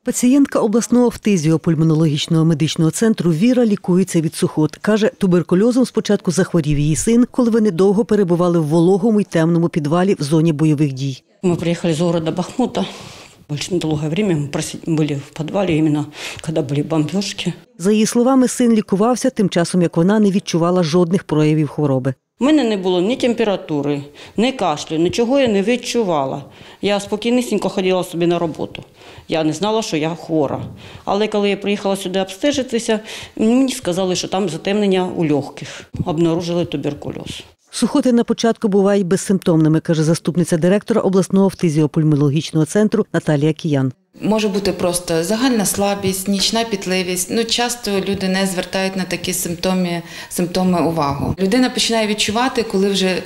Пацієнтка обласного фтизіопульмонологічного медичного центру Віра лікується від сухот. Каже, туберкульозом спочатку захворів її син, коли вони довго перебували в вологому й темному підвалі в зоні бойових дій. Ми приїхали з міста Бахмута. Очень долгое время мы были в подвале, именно когда были бомбежки. За її словами, син лікувався, тим часом як вона не відчувала жодних проявів хвороби. У мене не було ні температури, ні кашлю, нічого я не відчувала. Я спокійнісінько ходила собі на роботу. Я не знала, що я хвора. Але коли я приїхала сюди обстежитися, мені сказали, що там затемнення у легких. Обнаружили туберкульоз. Сухоти на початку бувають безсимптомними, каже заступниця директора обласного фтизіопульмонологічного центру Наталія Киян. Може бути просто загальна слабість, нічна пітливість. Часто люди не звертають на такі симптоми увагу. Людина починає відчувати, коли вже,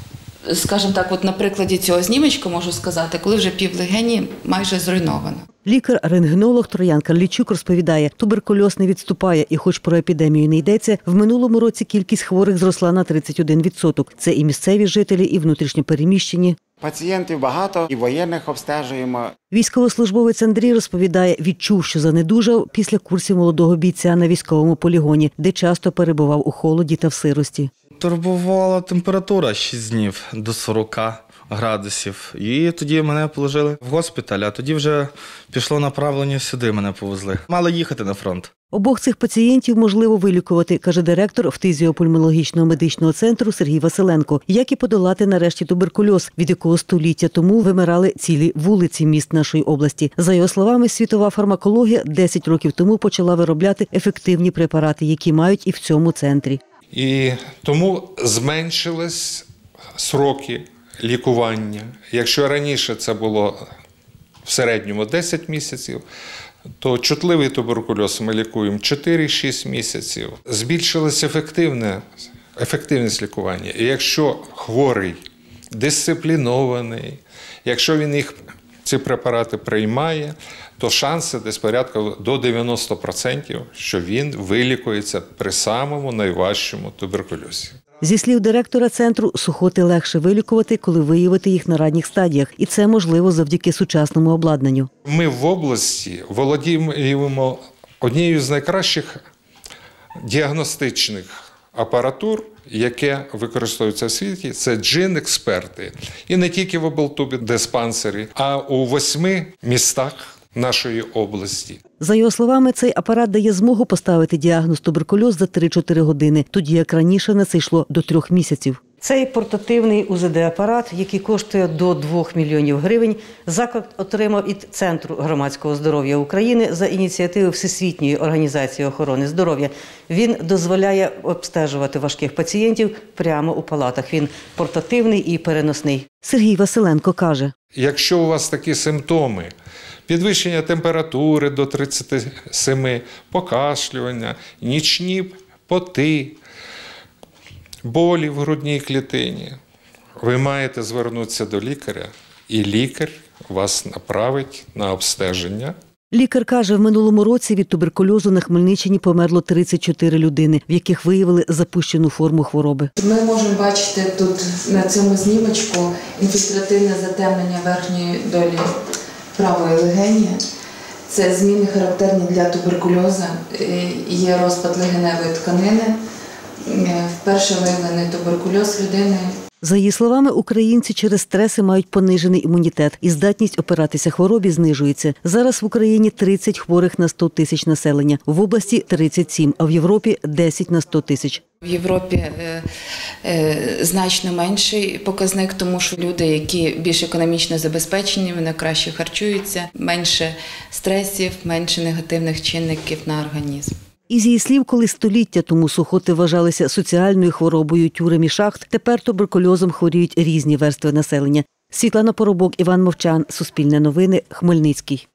скажімо так, от на прикладі цього знімечка можу сказати, коли вже півлегені майже зруйновано. Лікар-рентгенолог Троян Карлічук розповідає, туберкульоз не відступає і хоч про епідемію не йдеться, в минулому році кількість хворих зросла на 31%. Це і місцеві жителі, і внутрішньопереміщені. Пацієнтів багато, і воєнних обстежуємо. Військовослужбовець Андрій розповідає, відчув, що занедужав після курсів молодого бійця на військовому полігоні, де часто перебував у холоді та в сирості. Турбувала температура 6 днів до 40 градусів. І тоді мене положили в госпіталь, а тоді вже пішло направлення сюди, мене повезли. Мали їхати на фронт. Обох цих пацієнтів можливо вилікувати, каже директор фтизіопульмонологічного медичного центру Сергій Василенко. Як і подолати нарешті туберкульоз, від якого століття тому вимирали цілі вулиці міст нашої області. За його словами, світова фармакологія 10 років тому почала виробляти ефективні препарати, які мають і в цьому центрі. І тому зменшились сроки лікування. Якщо раніше це було в середньому 10 місяців, то чутливий туберкульоз ми лікуємо 4-6 місяців. Збільшилася ефективність лікування. І якщо хворий дисциплінований, якщо він ці препарати приймає, то шанси десь порядка до 90%, що він вилікується при самому найважчому туберкульозі. Зі слів директора центру, сухоти легше вилікувати, коли виявити їх на ранніх стадіях. І це можливо завдяки сучасному обладнанню. Ми в області володіємо однією з найкращих діагностичних апаратур, яке використовується в світі, це джин-експерти. І не тільки в облтубдиспансері, а у 8 містах нашої області. За його словами, цей апарат дає змогу поставити діагноз туберкульоз за 3-4 години, тоді як раніше на це йшло до 3 місяців. Цей портативний УЗД-апарат, який коштує до 2 мільйонів гривень, заклад отримав від Центру громадського здоров'я України за ініціативи Всесвітньої організації охорони здоров'я. Він дозволяє обстежувати важких пацієнтів прямо у палатах. Він портативний і переносний. Сергій Василенко каже. Якщо у вас такі симптоми, підвищення температури до 37, покашлювання, нічні поти, болі в грудній клітині, ви маєте звернутися до лікаря, і лікар вас направить на обстеження. Лікар каже, в минулому році від туберкульозу на Хмельниччині померло 34 людини, в яких виявили запущену форму хвороби. Ми можемо бачити тут на цьому знімочку інфільтративне затемнення верхньої долі правої легені. Це зміни характерні для туберкульозу. Є розпад легеневої тканини. Вперше виявлений туберкульоз людини. За її словами, українці через стреси мають понижений імунітет і здатність опиратися хворобі знижується. Зараз в Україні 30 хворих на 100 тисяч населення, в області 37, а в Європі 10 на 100 тисяч. В Європі значно менший показник, тому що люди, які більш економічно забезпечені, вони краще харчуються, менше стресів, менше негативних чинників на організм. Із її слів, коли століття тому сухоти вважалися соціальною хворобою тюрем і шахт, тепер туберкульозом хворіють різні верстви населення. Світлана Поробок, Іван Мовчан, Суспільне новини, Хмельницький.